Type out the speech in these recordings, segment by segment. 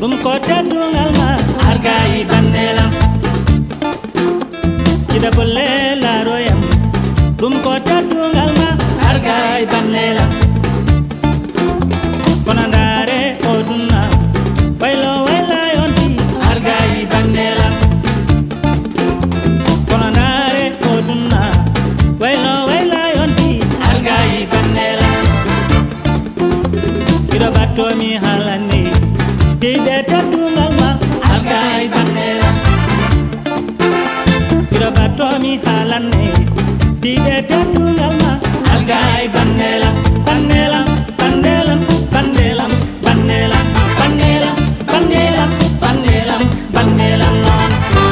Dum ko teddungal ma argai bannelam Kida bolle la royam Dum ko teddungal ma argai bannelam Konandare oduna Wailo waila yonti argai bannelam Konandare oduna Wailo waila yonti argai bannelam Kida batto mi halani Dide teddungal ma argai bannelam Kida batto mi halani Dide teddungal ma argai bannelam Bannelam bannelam bannelam bannelam bannelam bannelam bannelam bannelam non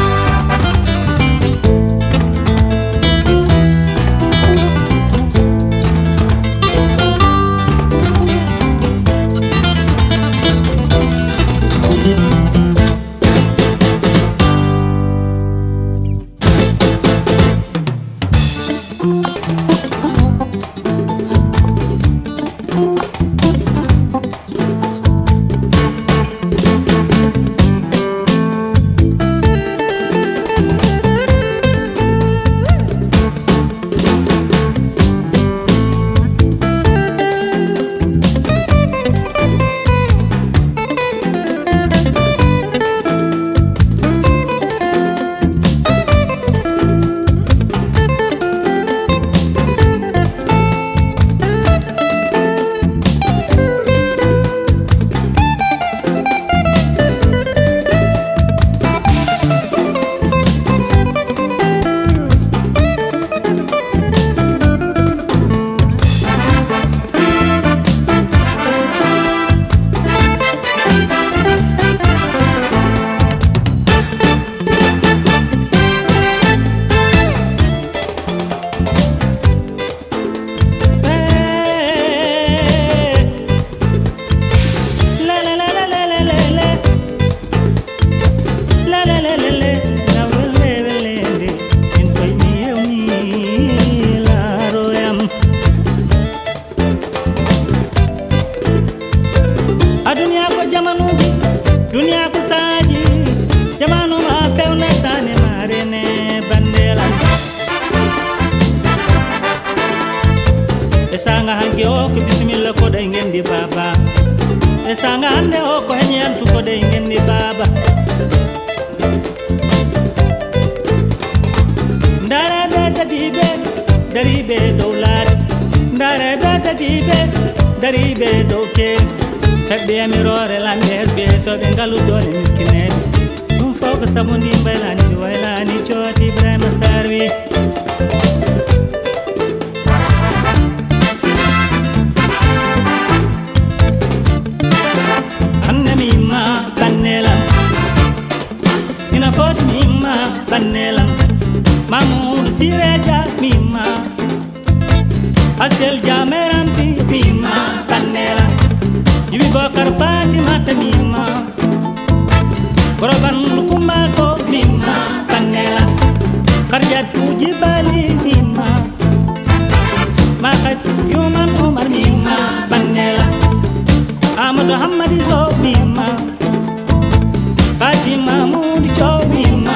Esanga hange o ko bismillah ko day ngendi baba Esanga hande o ko henyan fu ko day ngendi baba Ndara da dibe daribe dawlat Ndara da dibe daribe doke Tabbe amirore lande be so be ngalu dole miskinene Dum fogo sabundi mbaylani waylani choti Ibrahim Sarwi Bannelam Mahmoud Sireja mima Asel Jameram fi mima Bannelam Jibi Bakar Fatima mima Goroban Lukumba so mima Bannelam Karjat Puji Bali mima Makat Yuman Umar mima Bannelam Ahmad Hamadi so mima Fatima Mahmoud Cho mima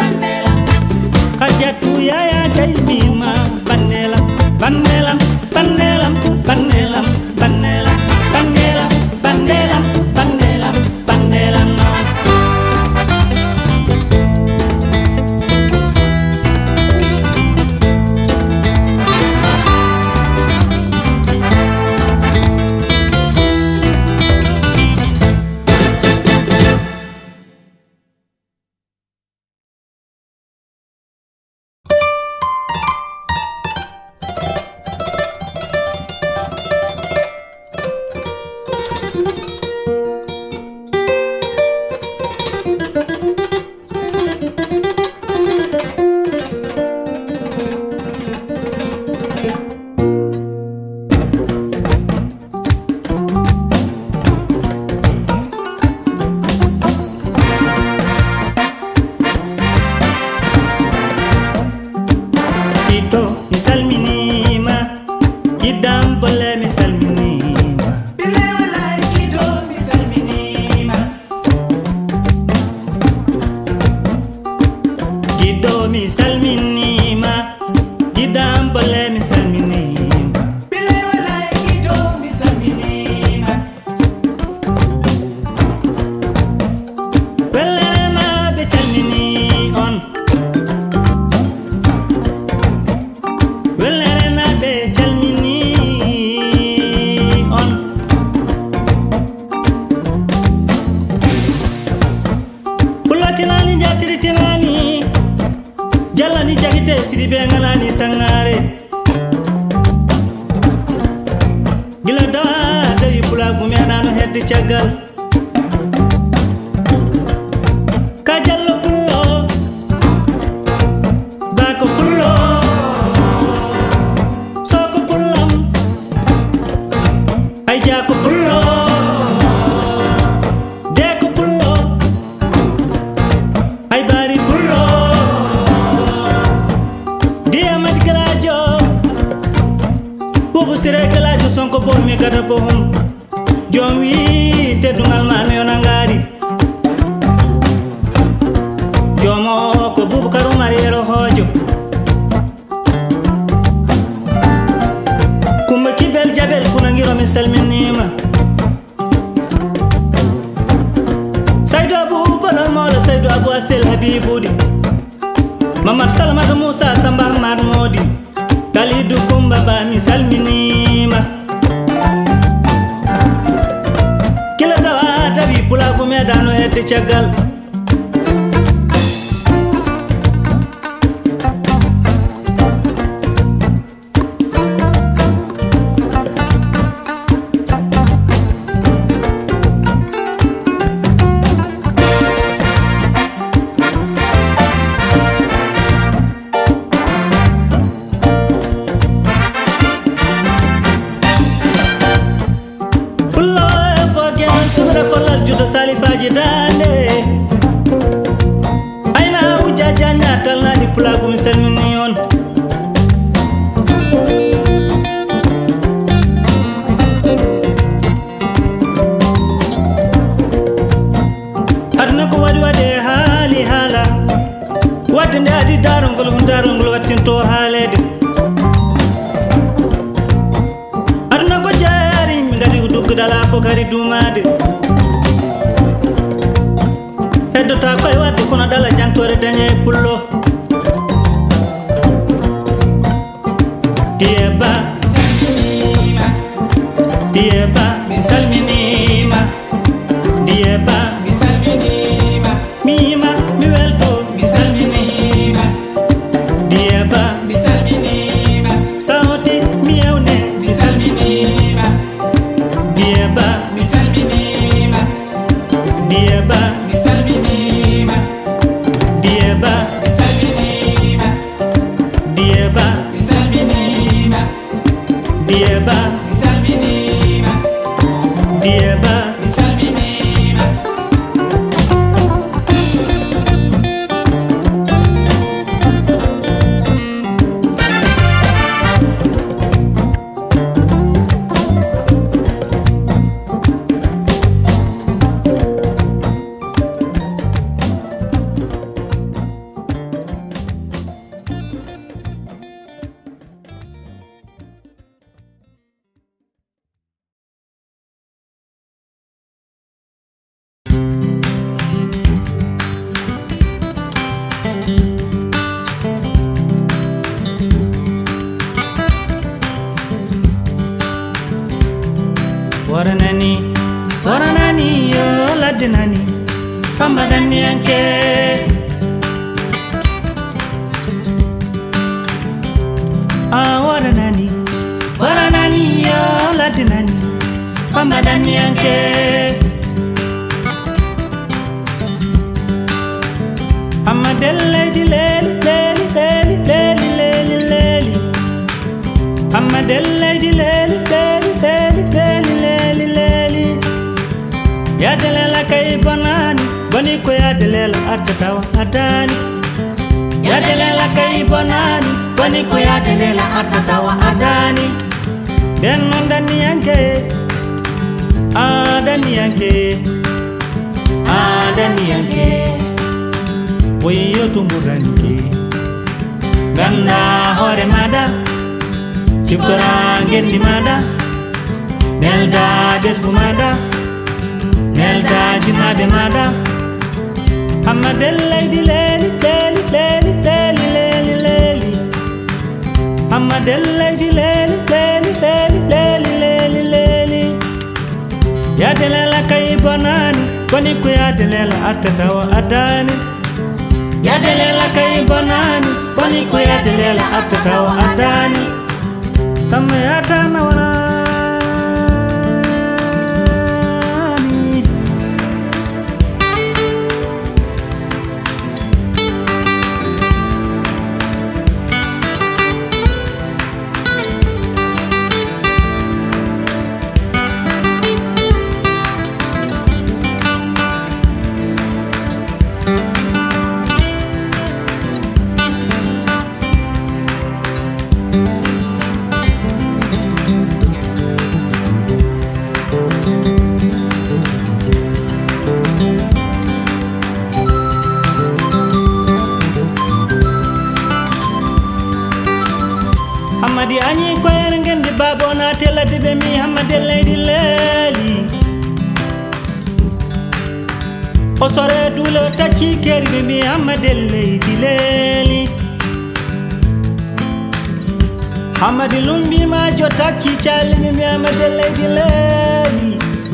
Kajatu yaya jai bima bannelam bannelam bannelam bannelam bannelam bannelam bannelam bannelam bannelam non tinani jatiri tinani jalani jagite sidi bengalani sangare gila da yi pula gumi anano heddi caggal ka jallo pullo bako pullo soko pullam ay jako pullo deko pullo ay bari pullo Diama Manantali Boobo sire kalajo sonko bon mi gata bohum jom wi teddungal man yonangari jomo ko Boobo karu mariero hojo kuma kibel jabel kuna ngiro mi salminima saydo Boobo la mola saydo abu astel habibudi Mamad Salamata Musa Samba Ahmad Modi Kalidu Kumba ba mi salminima Kila tawa tabi pula kumya dano hedde caggal Salifaji dande aina ujaja nyatal na di pula gumi salminion adna ko wadi wade hali hala wadde adi darongol wattinto halede adna ko jari mi gadi ko dugdala fokari dumade ta koy wadde kono dala jantore dañe pullo Dieba salminima Dieba mi salminima Dieba mi salminima mima mi welto mi salminima Dieba mi salminima sauti mi yewne mi salminima Dieba mi salminima Dieba Waranani yo ladinani Samba Danniyanke Waranani yo ladinani Samba Danniyanke Amadelle di leli Amadelle di leli Yadelela kay bonani boni ko yadelela atatawa adani Yadelela kay bonani boni ko yadelela atatawa adani dennon Danniyanke Danniyanke Wayo tumburanke ganda hore mada siftora ngendi mada nelda desgu mada nelda jinabe mada Amadelle di leli Amadelle di leli Yadelela kay bonani koni ku yadelela atatawa adani yadelela kay bonani koni ku yadelela atatawa adani sama yatana wana Hamadi anyi ko erngende babo na tela debe mi hamade lady leli o sore dulo tachi keri mi hamade lady leli hamadi lumbi ma jo tachi chali mi hamade lady leli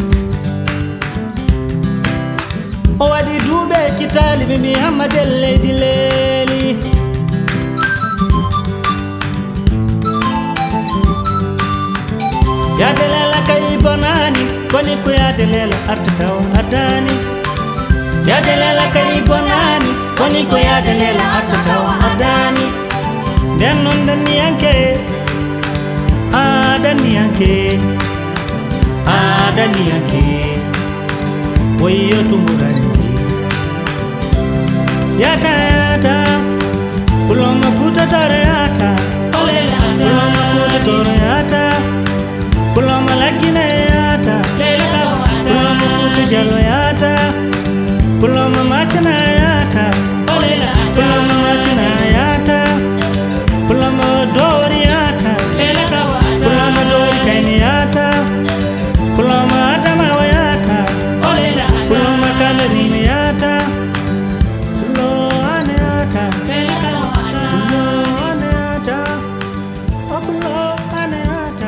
o wadi dube kitali mi hamade lady leli yadelela kay bonani koni ku yadelela artatawa adani yadelela kay bonani koni ku yadelela artatawa adani dennon Danniyanke Danniyanke Danniyanke woyo tumuranke yata yata Pullo mafuta tare yata Pullo mafuta tore yata Pullo malagina yata Pullo mafuta jalo yata Pullo masina yata Pullo masina yata Pullo dori yata Pullo dori kaini yata Pullo adama yata Pullo kalarini yata Pullo ane yata Pullo ane yata Pullo ane yata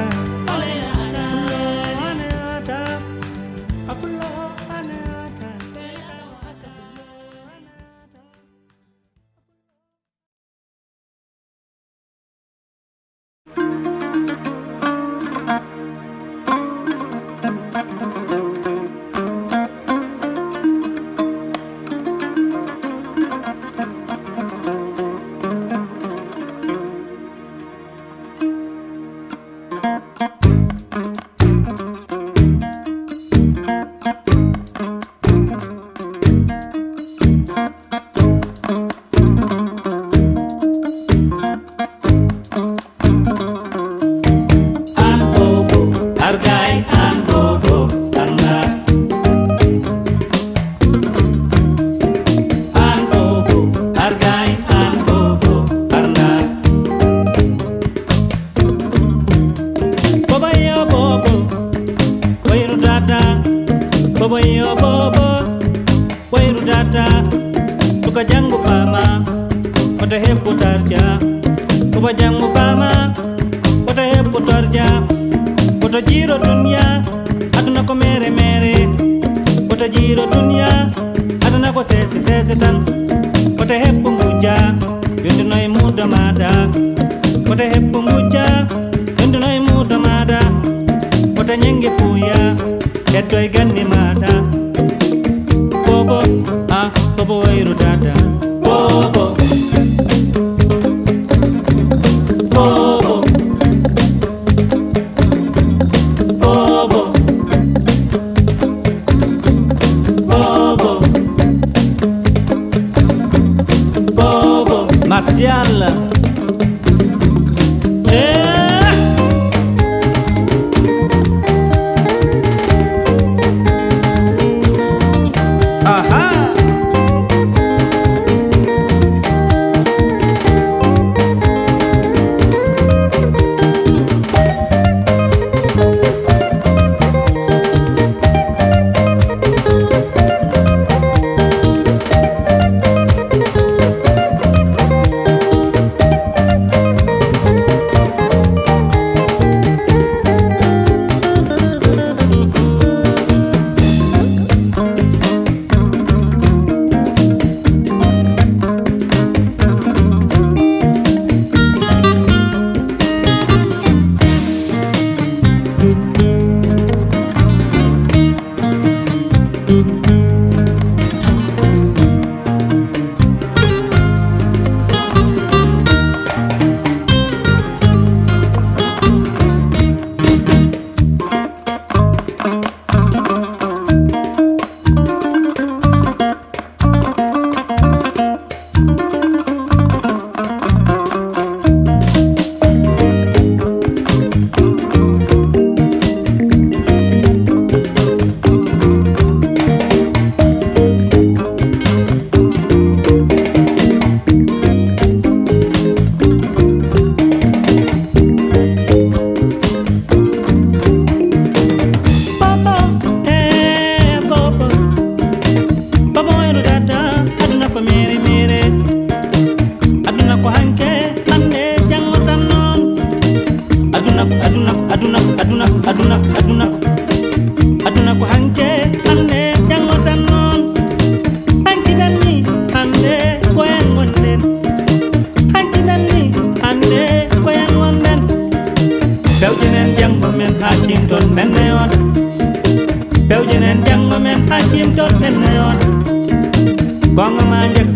Gongama njag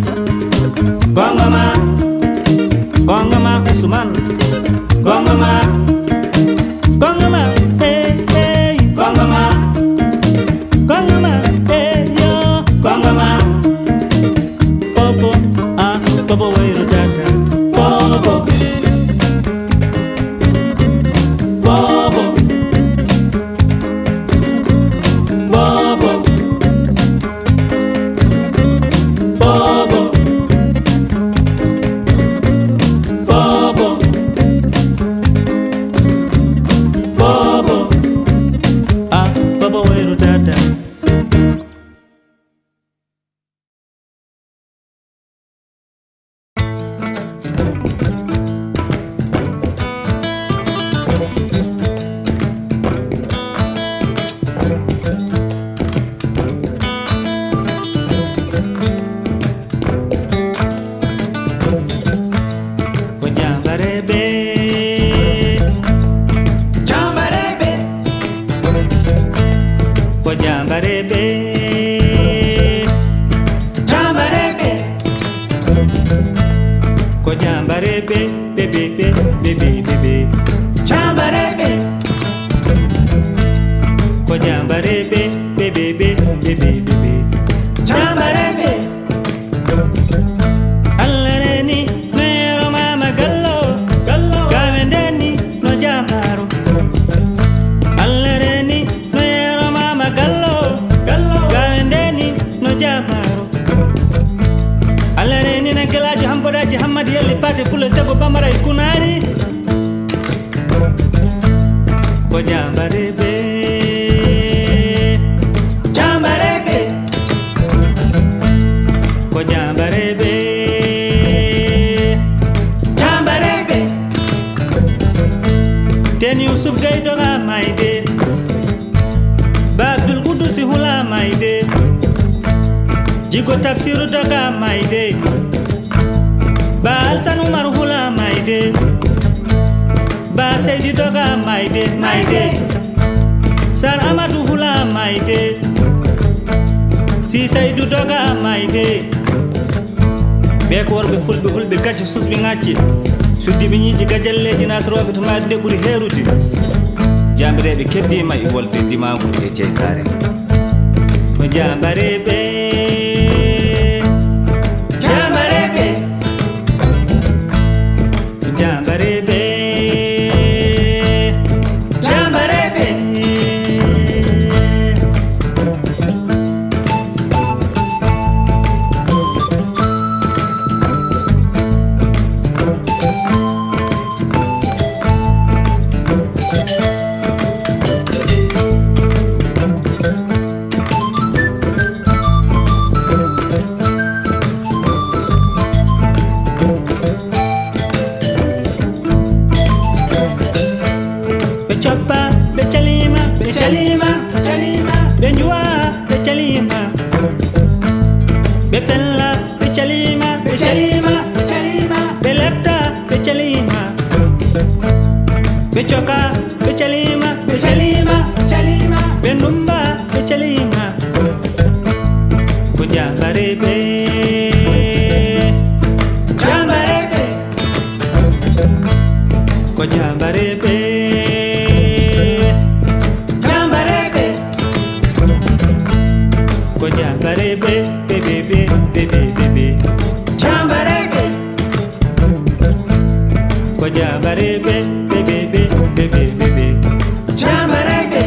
Gongama Usman Gongama hey hey Gongama hey yo Gongama Bobo Bobo wairu dada Bobo Bobo Bobo Bobo Bobo Bobo Bobo wairu dada Jambarebe Ko Jambarebe bebe Jambarebe Ko Jambarebe bebe Jambarebe Allareni mero mama gallo Gavendeni no jamaro Allareni mero mama gallo Gavendeni no jamaro Allareni na kalaji hambodaji hamadi yali pate Pullo sego bamara ikunari Ko Jambarebe Ko Jambarebe Ten Yusuf Gaidoga maide Babdul Kudusi hula maide Jigo Tafsiru doga maide Ba Alsan Umar hula maide Ba Seidi doga maide Sar Amadu hula maide Si Saidu doga maide Be ko worbe fulbe hulbe kacci susbe ngacci suddi be ñiji gajalleji natrobe to maade buri herude Jambarebe keddima e wolde dimagu e jeytare ko Jambarebe Bechoka, bechalima, benumba, bechalima. Ko Jambarebe, Ko Jambarebe, Ko Jambarebe, bebe. Jambarebe, Ko Jambarebe, bebe. Jambarebe,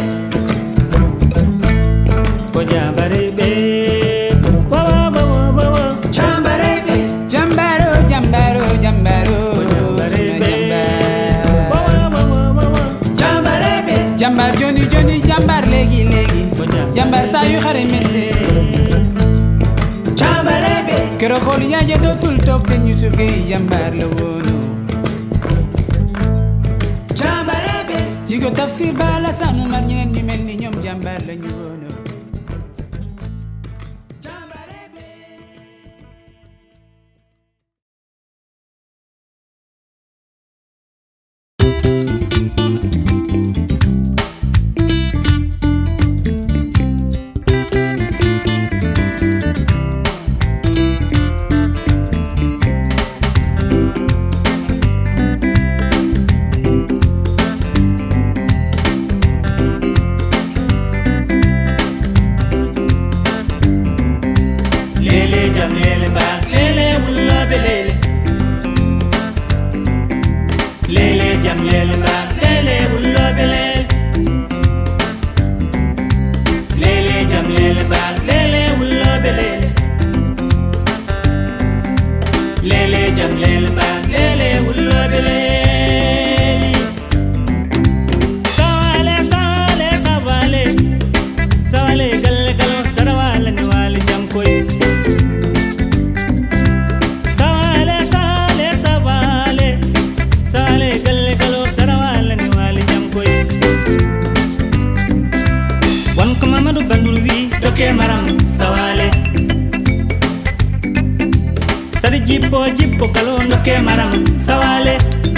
Ko Jambarebe, Jambarebe, Jambaro, Jambarebe, Jambar Johnny, Jambar legi, Jambar sayu kharimete. Jambarebe, Kero kholi ya do tul tok te Yusuf Gay Jambar la wono. Jambarebe, Jigo tafsir bala sanu mar ñeneen ñu melni ñom Jambar la ñu wono. lele jam lele bag lele wulla be lele lele jam lele bag lele wulla be lele lele jam lele bag lele wulla be lele lele jam lele bag lele wulla be lele sawale sawale sawale sawale galle galo sarawale ni wali jam koy sawale sawale sawale sawale galle galo sarawale ni wali jam koy wan ko mamadou bandul wi doke maram sawale sadi jippo galo doke maram sawale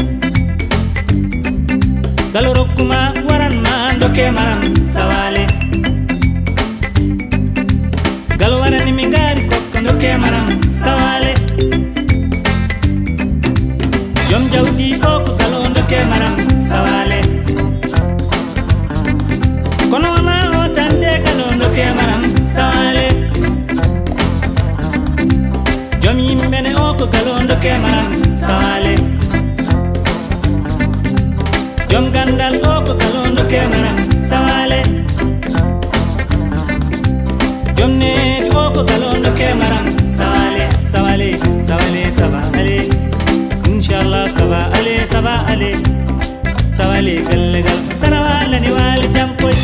galo rokkuma waran ma doke maram sawale galo warani mi ngari kokko doke maram sawale jom jawdi o ko galo doke maram sawale kono wana o tande galo doke maram sawale jom yimɓe ne o ko galo doke maram sawale jom gandal o ko galo doke maram sawale jom needi o ko galo doke maram sawale sawale sawale saba ale inchallah saba ale sawale galle gal sarawale ni wali jam koy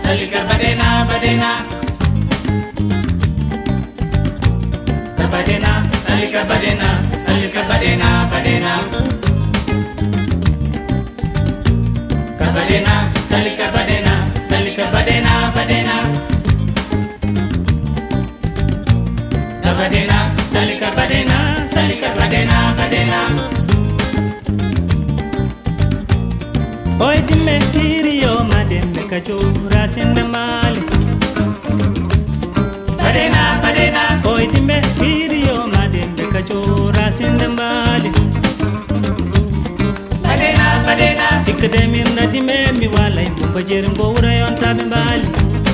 salika badena badena badena salika badena badena kabadena salika badena badena kabadena salika badena Oy Dimbe tiriyo madembe kachura sinde Mali badena Oy Dimbe tiriyo madembe kachura sinde Mali badena tikdemir na Dimbe mi walay mumba jerim bowra yon tabe Mali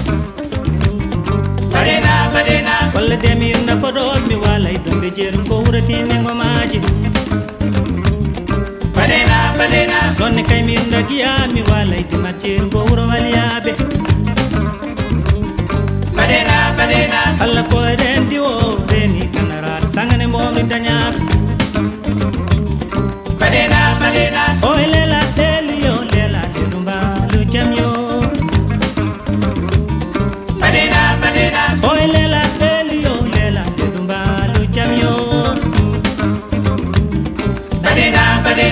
badena walla demir na podol mi walay dombe jerim bowra tine ngomaji badena donne kay mir ndagiya mi walay di matir bowra waliyabe badena alla ko rendi o reni kanara sangane momi danyak badena o lela telio lela dumba lu jamyo badena o lela telio lela dumba lu jamyo badena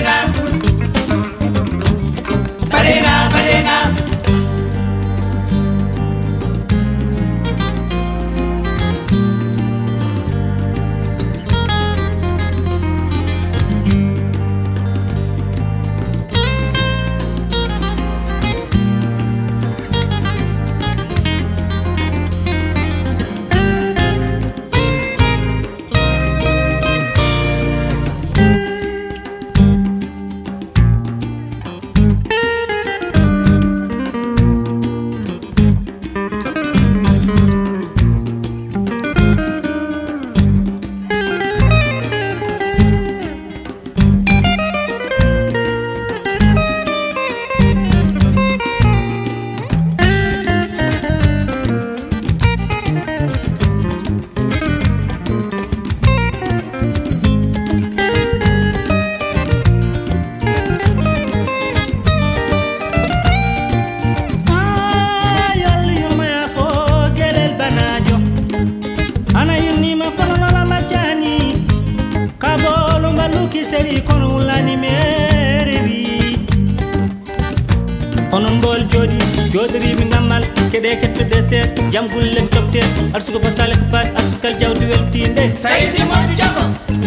jam gullem topte arsuko pasale ko pat asukal jawdi weltinde sayji mo jago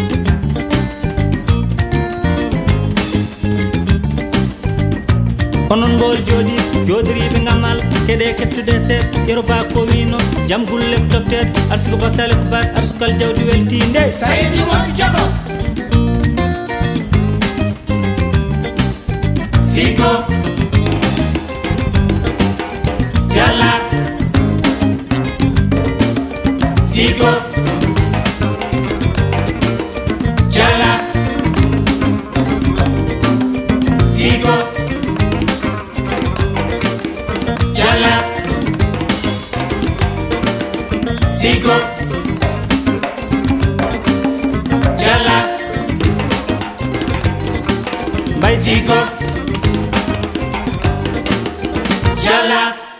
onon gol jodiri be ngamal kede kettude se yoruba ko wino jam gullem topte arsuko pasale ko pat asukal jawdi weltinde sayji mo jago siko jala Siko Jala Siko Jala Siko Jala Bye Siko Jala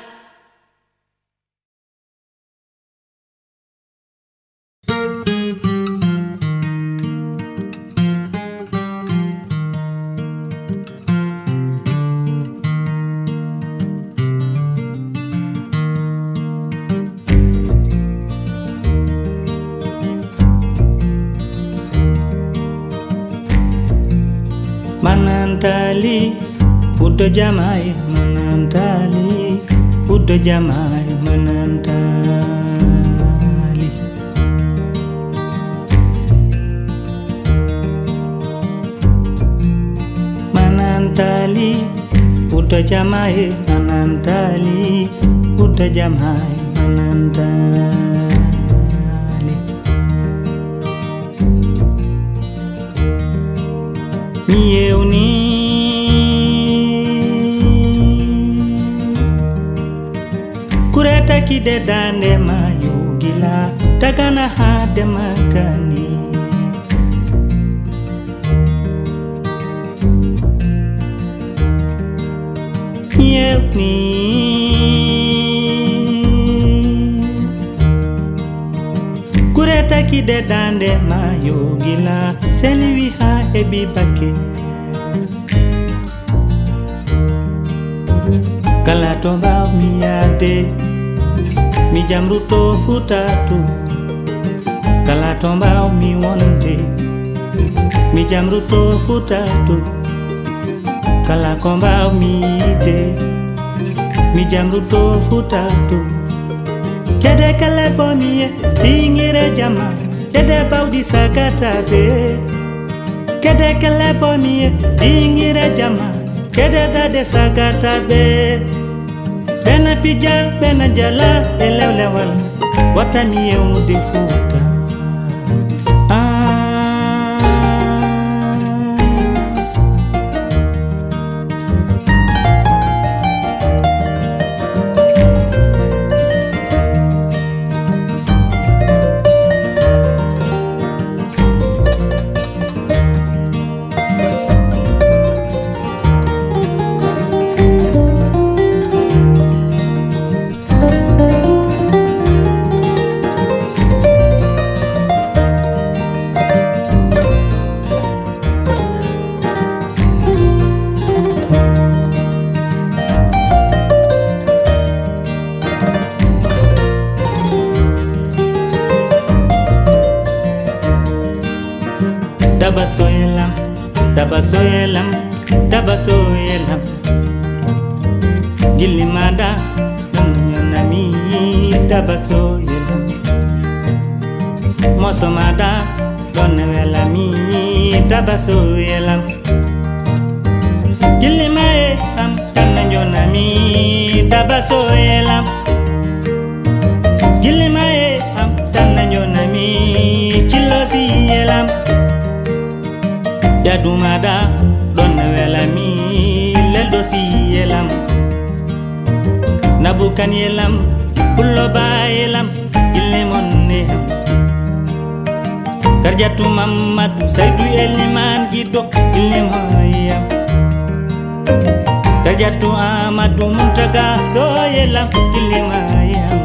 Manantali Uddo jamai Manantali Uddo jamai Manantali Manantali Uddo jamai Manantali Uddo jamai Manantali Yewni Kureta kide dande mayugila Tagana hade makani Yewni taki de dande ma yogila selwi ha ebi bake kala tomba mi ade mi jamruto futatu kala tomba mi wonde mi jamruto futatu kala komba mi de mi jamruto futatu kede kala pomie dingire jama kede baudi sagata be kede kala pomie dingire jama kede dade sagata be bena pija bena jala elewlewal watani yewu de futa Dabasoyelam Gilimada Nanyonami Dabasoyelam Mosomada Donnevelami Dabasoyelam Gilimae Am Nanyonami Dabasoyelam Gilimae Am Nanyonami Chilosielam Yadumada Donnevelami Lelosielam Nabukan yelam Pullo bayelam Ilemoneham Karjatu Mamad Saidu Eliman Gido Ilemoyam Karjatu Amadu Muntaga Soyelam Ilemayam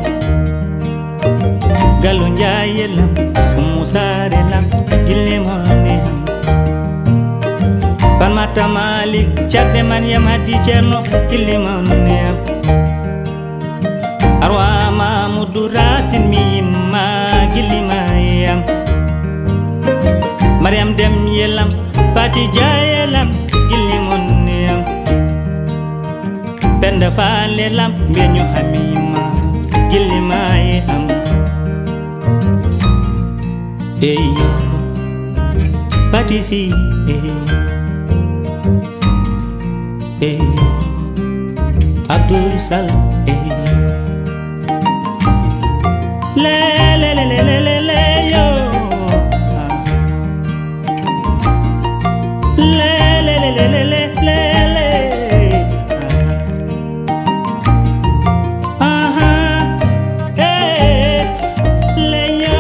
Galo Njayelam Musarelam Ilemoneham Mata Malik Chade man yamati cherno Ilemoneham Arwa Mamudura Sinmima Gilimayam Mariam Dem Yelam Fati Jayelam Gilimoneham Benda Falelam Benyo Hamima Gilimayam Eyo Fati si Eyo Abdul Salam Le le le le le le le yo Le le le le le le le le le yo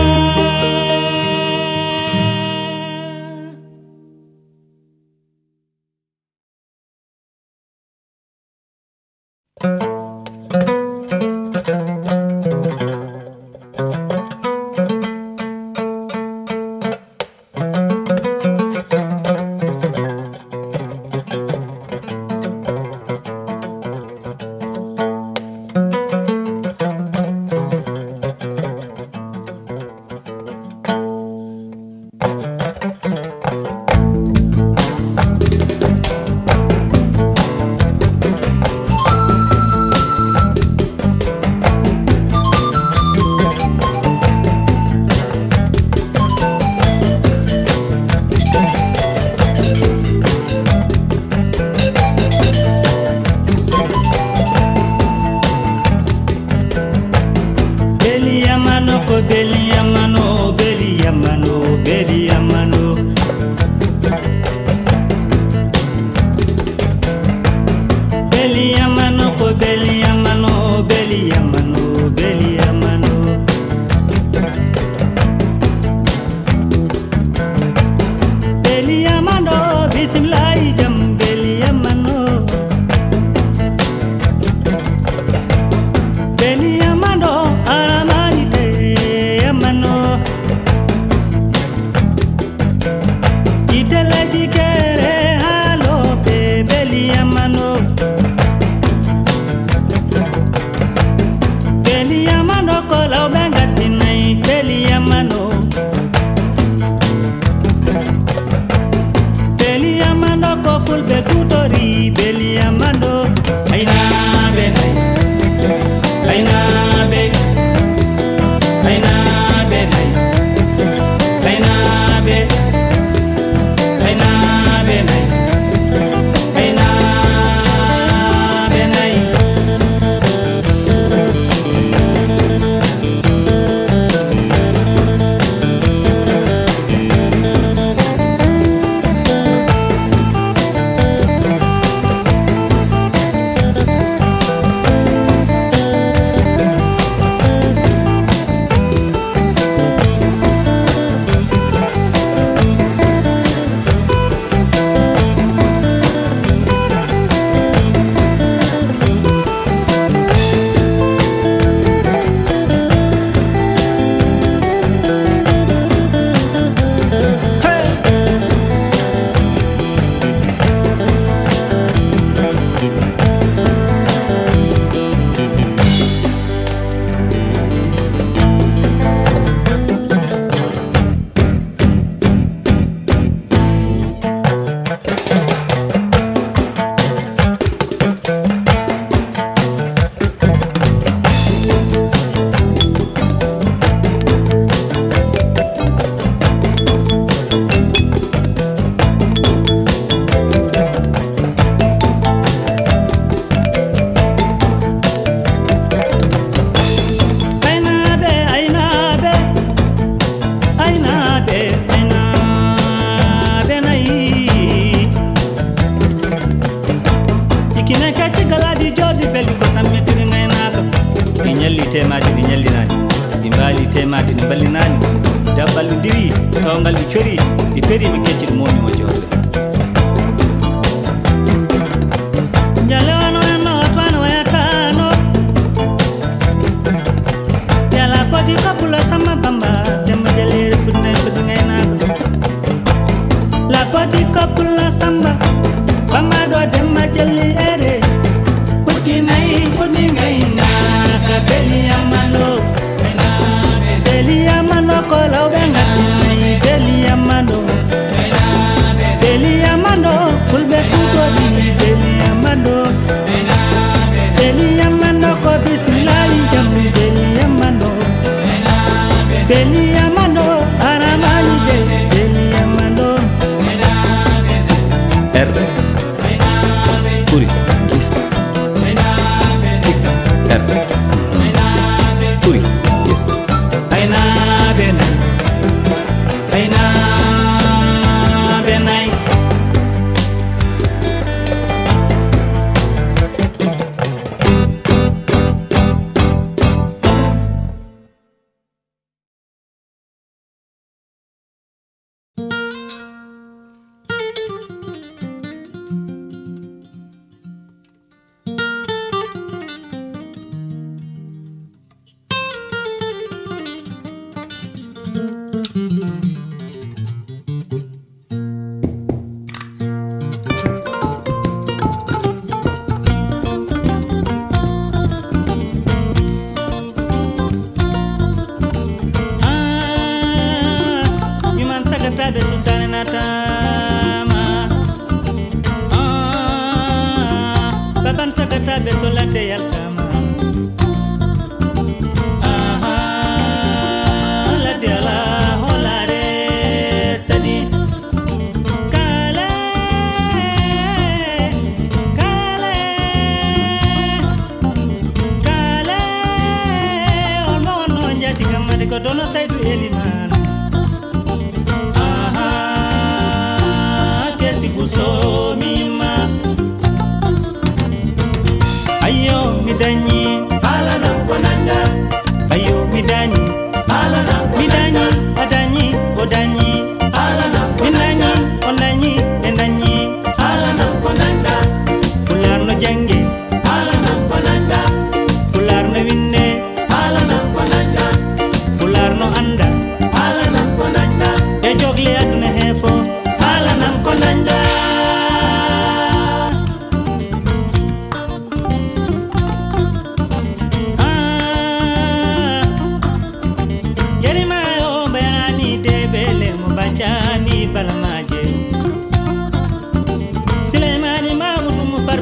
pulbe kutori Beeli Yamano aina be aina be aina be aina be aina be aina be nai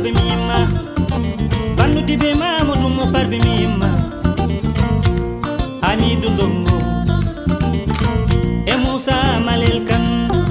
farbe mimma bandu dibe ma mutum mo farbe mimma ani dundongo e Musa malel kan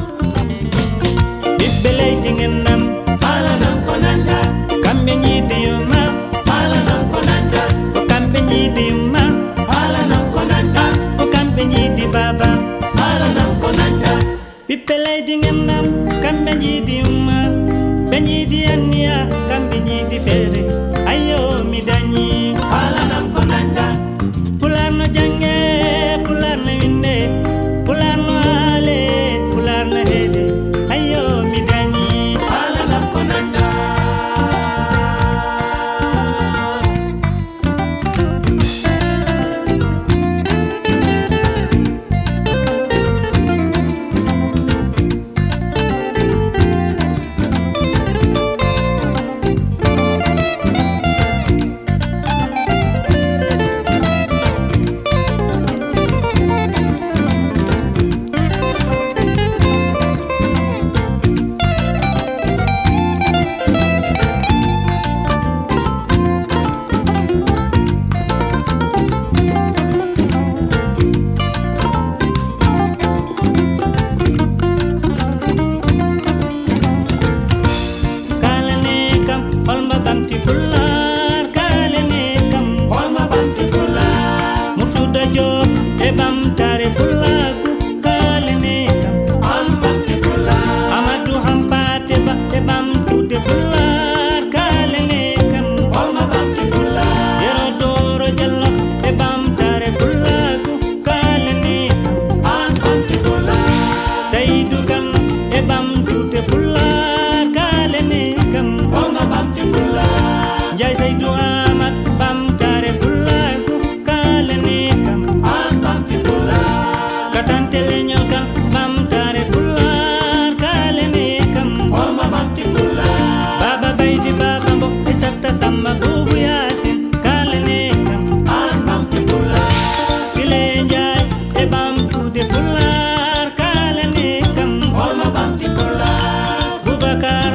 dibbelay dingendam alanam konanda kambe nyidi yuma alanam konanda ko kambe nyidi yuma alanam konanda ko kambe nyidi baba alanam konanda dibbelay dingendam kambe nyidi yuma benyidi ania kambe nyidi fere ayo midani alanam konanda Pulaar no jange Pulaar no winde Pulaar no ale Pulaar no hede ayo midani alanam konanda Baka